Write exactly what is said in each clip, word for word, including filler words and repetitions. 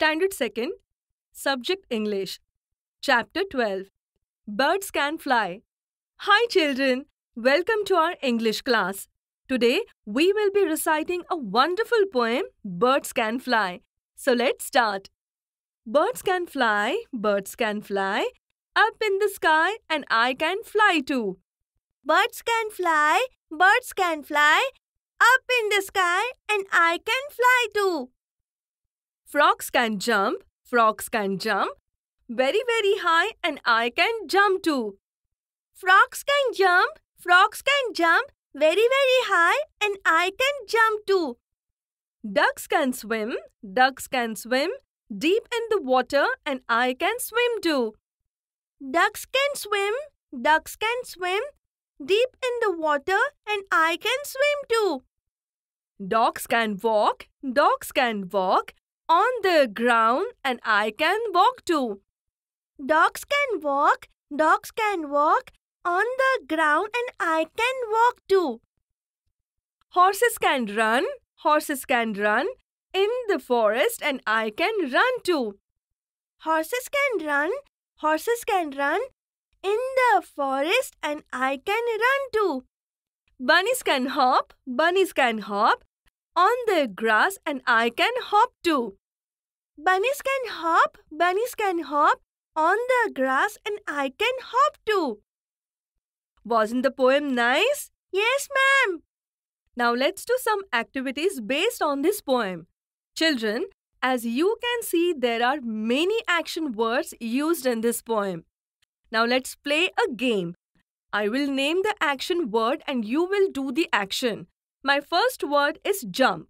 Standard second, Subject English. Chapter twelve. Birds Can Fly. Hi children, welcome to our English class. Today we will be reciting a wonderful poem, Birds Can Fly. So let's start. Birds can fly, birds can fly, up in the sky and I can fly too. Birds can fly, birds can fly, up in the sky and I can fly too. Frogs can jump, frogs can jump, very very high and I can jump too. Frogs can jump, frogs can jump, very very high and I can jump too. Ducks can swim, ducks can swim, deep in the water and I can swim too. Ducks can swim, ducks can swim, deep in the water and I can swim too. Dogs can walk, dogs can walk, on the ground and I can walk too. Dogs can walk, dogs can walk, on the ground and I can walk too. Horses can run, horses can run, in the forest and I can run too. Horses can run, horses can run, in the forest and I can run too. Bunnies can hop, bunnies can hop, on the grass and I can hop too. Bunnies can hop, bunnies can hop, on the grass and I can hop too. Wasn't the poem nice? Yes, ma'am. Now let's do some activities based on this poem. Children, as you can see, there are many action words used in this poem. Now let's play a game. I will name the action word and you will do the action. My first word is jump.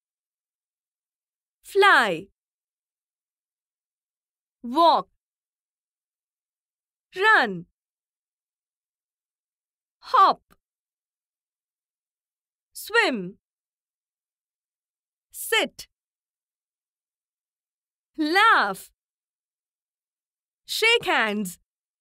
Fly. Walk. Run. Hop. Swim. Sit. Laugh. Shake hands.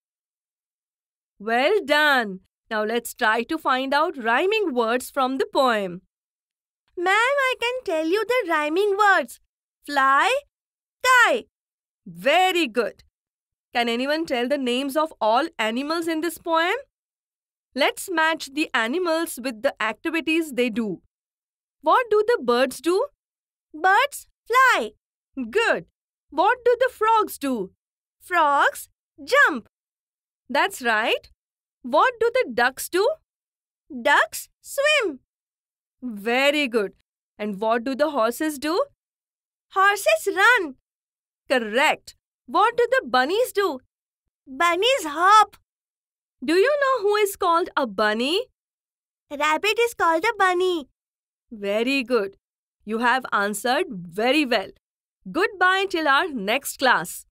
Well done. Now let's try to find out rhyming words from the poem. Ma'am, I can tell you the rhyming words. Fly, sky. Very good. Can anyone tell the names of all animals in this poem? Let's match the animals with the activities they do. What do the birds do? Birds fly. Good. What do the frogs do? Frogs jump. That's right. What do the ducks do? Ducks swim. Very good. And what do the horses do? Horses run. Correct. What do the bunnies do? Bunnies hop. Do you know who is called a bunny? Rabbit is called a bunny. Very good. You have answered very well. Goodbye till our next class.